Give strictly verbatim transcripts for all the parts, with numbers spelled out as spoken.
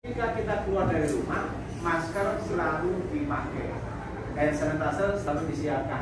Ketika kita keluar dari rumah, masker selalu dipakai, hand sanitizer selalu disiapkan.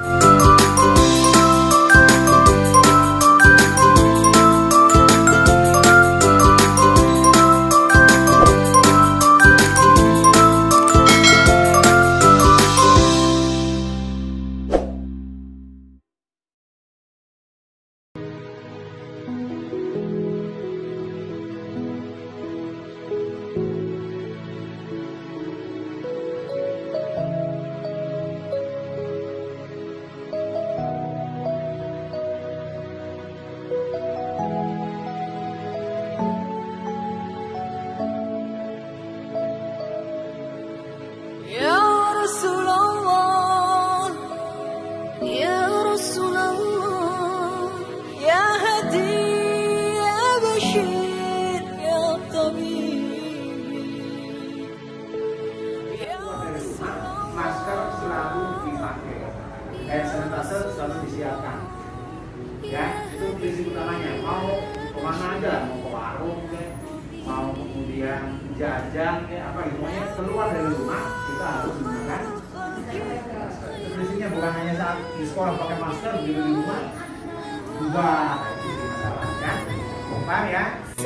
Masker selalu dipakai, hand sanitizer selalu disiapkan. Ya, itu prinsip utamanya. Mau kemana aja, mau ke warung, ke, mau kemudian jajan, ke apa gitu, pokoknya keluar dari rumah kita harus menggunakan masker. Itu prinsipnya, bukan hanya saat di sekolah pakai masker, di rumah ubah itu masalah, ya. Paham ya?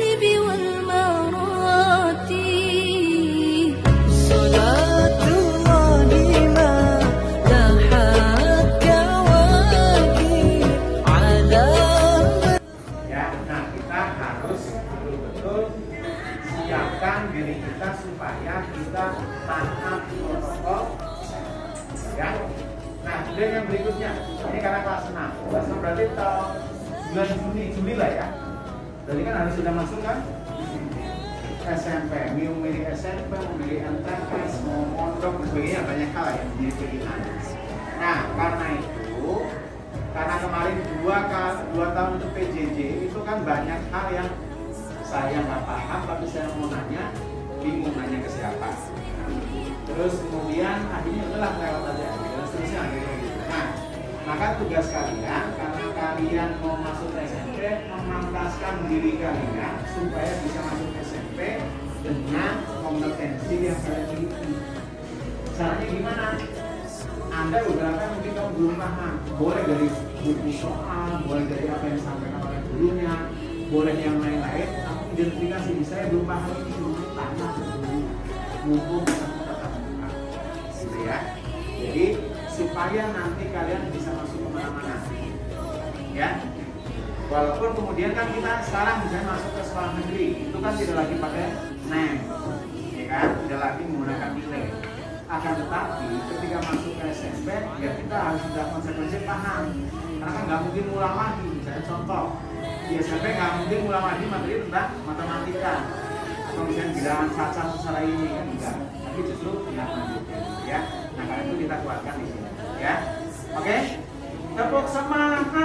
Siapkan diri kita supaya kita taat protokol, ya. Nah, kemudian yang berikutnya, ini karena kelas enam, kelas enam berarti tahun bulan Juni, Juli lah ya. Jadi kan harus sudah masuk kan S M P, mau milih S M P, mau milih M T S, mau mondok dan sebagainya, banyak hal yang menjadi pilihan. Nah, karena itu, karena kemarin dua dua tahun untuk P J J itu kan banyak hal yang saya nggak paham, tapi saya mau nanya, bingung nanya ke siapa. Terus kemudian akhirnya udahlah lewat aja, dan seterusnya akhirnya gitu. Nah, maka tugas kalian, karena kalian mau masuk S M P, memantaskan diri kalian supaya bisa masuk S M P dengan kompetensi yang kalian miliki. Caranya gimana? Anda beberapa mungkin kamu belum paham, boleh dari buku soal, boleh dari apa yang disampaikan oleh gurunya, boleh yang lain-lain. Identifikasi saya belum paham ini dulu, tanya dulu, mumpung tetap buka, gitu ya. Jadi supaya nanti kalian bisa masuk kemana-mana, ya. Walaupun kemudian kan kita sekarang misalnya masuk ke sekolah negeri, itu kan tidak lagi pakai N E M, ya kan, tidak lagi menggunakan nilai. Akan tetapi ketika masuk ke S M P, ya kita harus sudah konsekuensi paham, karena kan nggak mungkin ulang lagi. Misalnya contoh, di S M P nggak mungkin ulang lagi materi tentang matematika atau misalnya bilangan cacat secara ini kan enggak, tapi justru tidak lanjutkan, ya. Nah, karena itu kita kuatkan di sini, ya. Oke, tepuk semangat,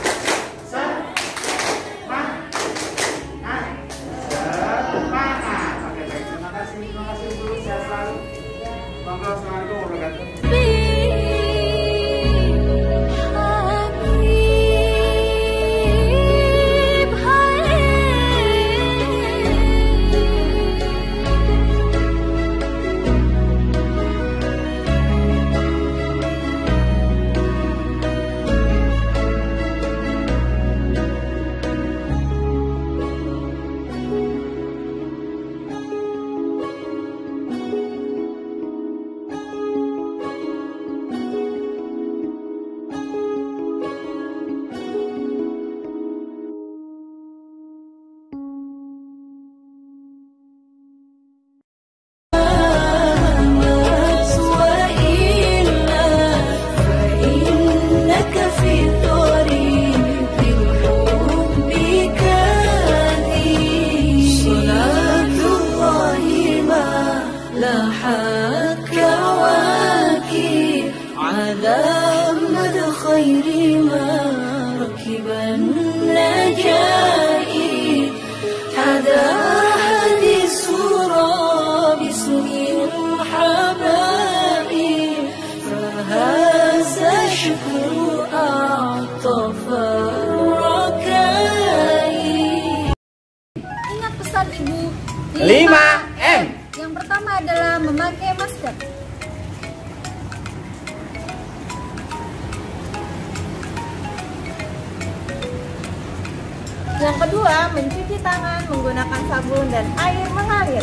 semangat, semangat. Oke, baik, terima kasih, terima kasih guru, sehat selalu. Assalamualaikum warahmatullahi wabarakatuh. خير ما ركب النجائي هذا حديث باسم الحبائب فهذا شكر أعطف الركائي. Ingat pesan Ibu lima M. Yang pertama adalah memakai masker. Yang kedua, mencuci tangan menggunakan sabun dan air mengalir.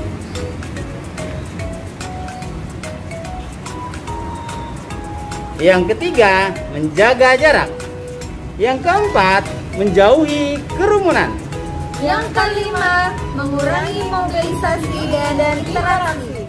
Yang ketiga, menjaga jarak. Yang keempat, menjauhi kerumunan. Yang kelima, mengurangi mobilisasi dan interaksi.